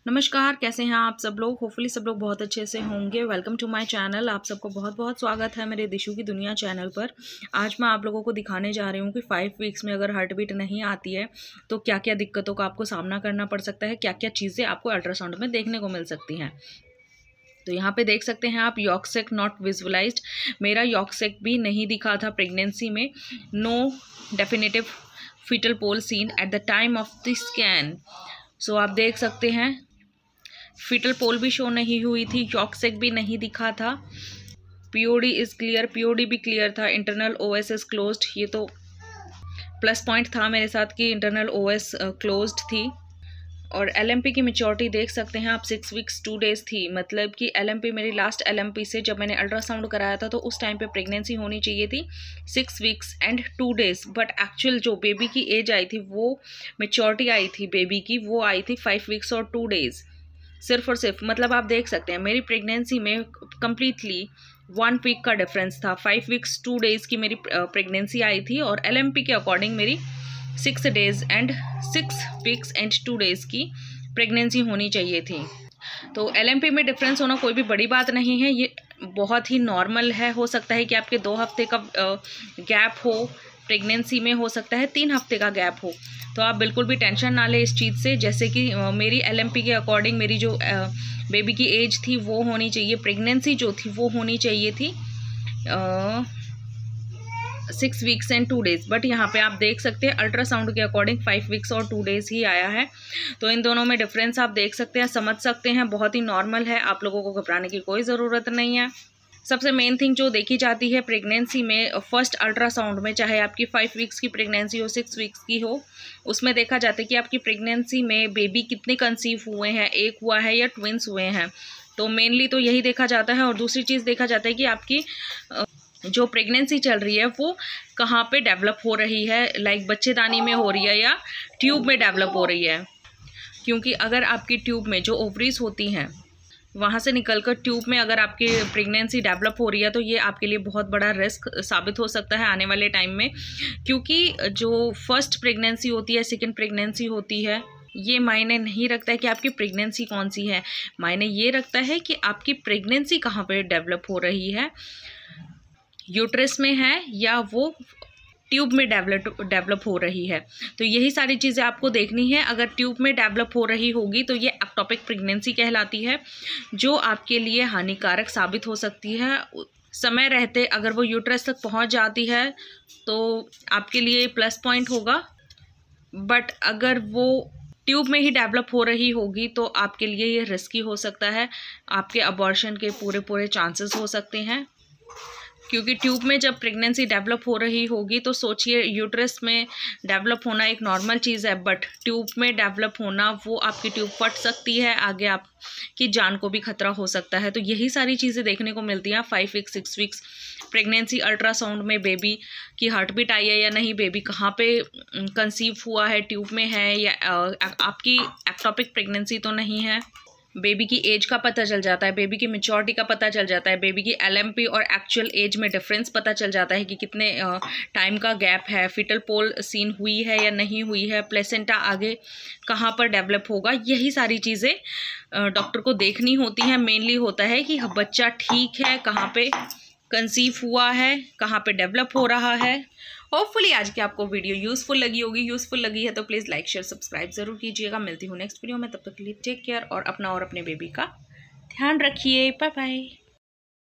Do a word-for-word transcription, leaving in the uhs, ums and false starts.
नमस्कार, कैसे हैं आप सब लोग। होपफुली सब लोग बहुत अच्छे से होंगे। Welcome to my channel. आप सबको बहुत बहुत स्वागत है मेरे दिशु की दुनिया चैनल पर। आज मैं आप लोगों को दिखाने जा रही हूँ कि फाइव वीक्स में अगर हार्ट बीट नहीं आती है तो क्या क्या दिक्कतों का आपको सामना करना पड़ सकता है, क्या क्या चीज़ें आपको अल्ट्रासाउंड में देखने को मिल सकती हैं। तो यहाँ पे देख सकते हैं आप, यॉर्क सेक नॉट विजुअलाइज्ड। मेरा यॉर्क सेक भी नहीं दिखा था प्रेगनेंसी में। No definitive fetal pole seen at the time of the scan. So आप देख सकते हैं फीटल पोल भी शो नहीं हुई थी, यॉर्क सेक भी नहीं दिखा था। पीओडी इज़ क्लियर, पीओडी भी क्लियर था। Internal OS is closed. ये तो प्लस पॉइंट था मेरे साथ कि इंटरनल ओएस क्लोज्ड थी। और एलएमपी की मैच्योरिटी देख सकते हैं आप, सिक्स वीक्स टू डेज़ थी। मतलब कि एलएमपी मेरी लास्ट एलएमपी से जब मैंने अल्ट्रासाउंड कराया था तो उस टाइम पे प्रेगनेंसी होनी चाहिए थी six weeks and two days. But actual जो बेबी की एज आई थी, वो मैच्योरिटी आई थी बेबी की, वो आई थी फाइव वीक्स और टू डेज़ सिर्फ और सिर्फ। मतलब आप देख सकते हैं मेरी प्रेगनेंसी में कम्प्लीटली वन वीक का डिफरेंस था। फाइव वीक्स टू डेज़ की मेरी प्रेगनेंसी आई थी और एलएमपी के अकॉर्डिंग मेरी six days and six weeks and two days की प्रेगनेंसी होनी चाहिए थी। तो एलएमपी में डिफरेंस होना कोई भी बड़ी बात नहीं है, ये बहुत ही नॉर्मल है। हो सकता है कि आपके दो हफ्ते का गैप हो प्रेगनेंसी में, हो सकता है तीन हफ्ते का गैप हो। तो आप बिल्कुल भी टेंशन ना लें इस चीज़ से। जैसे कि मेरी एलएमपी के अकॉर्डिंग मेरी जो बेबी की एज थी वो होनी चाहिए, प्रेगनेंसी जो थी वो होनी चाहिए थी six weeks and two days. But यहाँ पे आप देख सकते हैं अल्ट्रासाउंड के अकॉर्डिंग फाइव वीक्स और टू डेज़ ही आया है। तो इन दोनों में डिफरेंस आप देख सकते हैं, समझ सकते हैं, बहुत ही नॉर्मल है। आप लोगों को घबराने की कोई ज़रूरत नहीं है। सबसे मेन थिंग जो देखी जाती है प्रेगनेंसी में, फर्स्ट अल्ट्रासाउंड में, चाहे आपकी फाइव वीक्स की प्रेगनेंसी हो सिक्स वीक्स की हो, उसमें देखा जाता है कि आपकी प्रेगनेंसी में बेबी कितने कंसीव हुए हैं, एक हुआ है या ट्विंस हुए हैं। तो मेनली तो यही देखा जाता है। और दूसरी चीज़ देखा जाता है कि आपकी जो प्रेगनेंसी चल रही है वो कहाँ पे डेवलप हो रही है, लाइक बच्चेदानी में हो रही है या ट्यूब में डेवलप हो रही है। क्योंकि अगर आपकी ट्यूब में जो ओवरीज होती हैं वहाँ से निकलकर ट्यूब में अगर आपकी प्रेगनेंसी डेवलप हो रही है तो ये आपके लिए बहुत बड़ा रिस्क साबित हो सकता है आने वाले टाइम में। क्योंकि जो फर्स्ट प्रेगनेंसी होती है, सेकंड प्रेगनेंसी होती है, ये मायने नहीं रखता है कि आपकी प्रेगनेंसी कौन सी है। मायने ये रखता है कि आपकी प्रेगनेंसी कहाँ पे डेवलप हो रही है, यूट्रस में है या वो ट्यूब में डेवलप डेवलप हो रही है। तो यही सारी चीज़ें आपको देखनी है। अगर ट्यूब में डेवलप हो रही होगी तो ये एक्टोपिक प्रेगनेंसी कहलाती है, जो आपके लिए हानिकारक साबित हो सकती है। समय रहते अगर वो यूट्रस तक पहुंच जाती है तो आपके लिए प्लस पॉइंट होगा। बट अगर वो ट्यूब में ही डेवलप हो रही होगी तो आपके लिए ये रिस्की हो सकता है। आपके अबॉर्शन के पूरे पूरे चांसेस हो सकते हैं। क्योंकि ट्यूब में जब प्रेगनेंसी डेवलप हो रही होगी तो सोचिए, यूट्रस में डेवलप होना एक नॉर्मल चीज़ है, बट ट्यूब में डेवलप होना, वो आपकी ट्यूब फट सकती है, आगे आपकी जान को भी खतरा हो सकता है। तो यही सारी चीज़ें देखने को मिलती हैं five weeks six weeks pregnancy ultrasound में। बेबी की हार्ट बीट आई है या नहीं, बेबी कहाँ पे कंसीव हुआ है, ट्यूब में है या आपकी एक्टोपिक प्रेगनेंसी तो नहीं है। बेबी की एज का पता चल जाता है, बेबी की मैच्योरिटी का पता चल जाता है, बेबी की एलएमपी और एक्चुअल एज में डिफरेंस पता चल जाता है कि कितने टाइम का गैप है, फीटल पोल सीन हुई है या नहीं हुई है, प्लेसेंटा आगे कहाँ पर डेवलप होगा। यही सारी चीज़ें डॉक्टर को देखनी होती हैं। मेनली होता है कि बच्चा ठीक है, कहाँ पे कंसीव हुआ है, कहाँ पे डेवलप हो रहा है। होपफुली आज की आपको वीडियो यूज़फुल लगी होगी। यूज़फुल लगी है तो प्लीज़ लाइक शेयर सब्सक्राइब ज़रूर कीजिएगा। मिलती हूँ नेक्स्ट वीडियो में, तब तक के लिए टेक केयर और अपना और अपने बेबी का ध्यान रखिए। Bye bye.